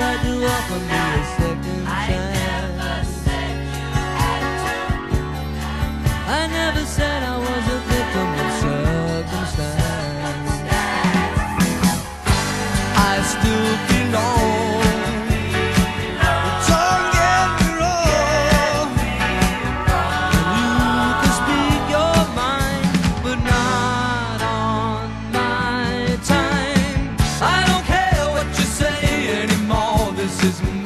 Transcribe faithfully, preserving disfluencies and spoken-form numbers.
tried to offer me a second chance. I never said I was a victim of circumstance. I still belong. Don't get me wrong. You can speak your mind, but not on my time. I don't care what you say anymore. This is